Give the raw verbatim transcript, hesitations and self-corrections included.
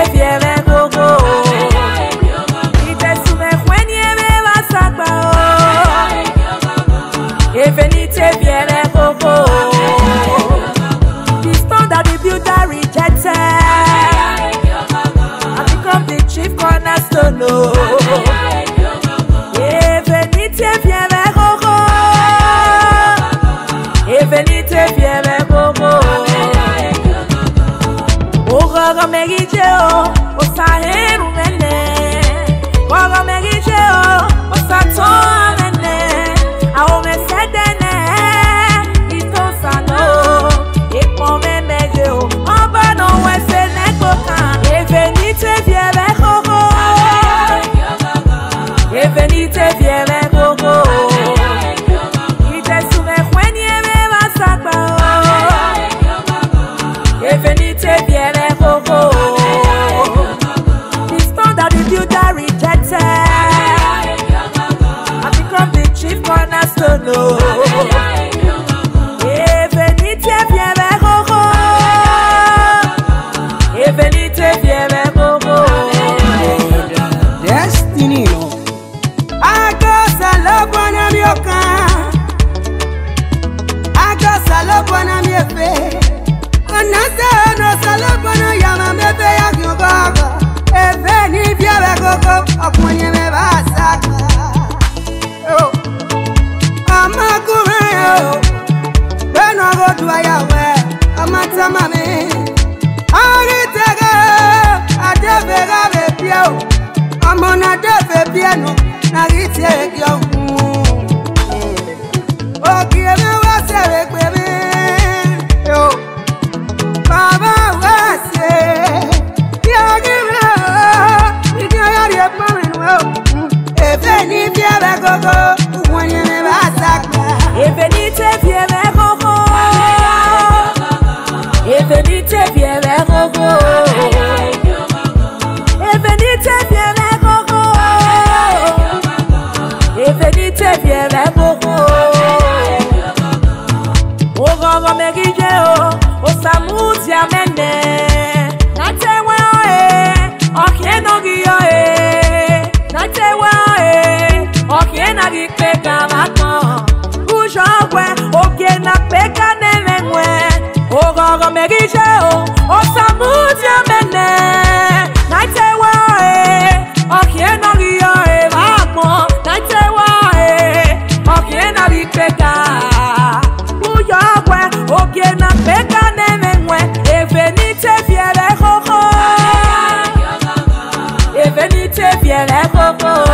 viene gogo. Ite sume kwenye me basakba o. Evenite viene gogo. The stone that the builder rejected, I become the chief cornerstone. Evenite viene gogo. Evenite viene gogo. Oga megije o, osaheru mene. Oga megije o, osato mene. Aome sedene, ito sano. Ipo me meje o, oba no wese nekoka. Evenite viene gogo. Evenite viene gogo. Ite sume kwenye me basakba o. Evenite viene gogo. The stone that the builder rejected, I become the chief cornerstone. Evenite viene gogo. Evenite viene gogo. Destiny no. Ako salopona mioka. Ako salopona miefe. Anase no salopona yama mefe ya kyogogo. Efe ni viebe gogo. Okwenye me basaka. Oh. Amakume yo. Beno go tuwa yawe. Amatama me. Aritege. Adebega bepio. Amona debe piano. Naritege yo. Okie me wasere kwebe. Yo. Baba wase. Yagime. Ikaya ye pameno. Eveni viebe gogo. Ukwenye me basaka. Evenite viene gogo. Evenite viene gogo. Evenite viene gogo. Evenite viene gogo. Ogogo megije o, osamuti amene. Natewe o e, okienogi o e. Natewe o e, okienagi peka makon. Ujogwe, okiena peka nemenwe. Ogogo megije o, osamuti amene. Natewe o e, okienogi o e makon. Natewe o e, okienagi peka. Ujogwe, okiena peka nemenwe. Evenite viene gogo. Evenite viene gogo.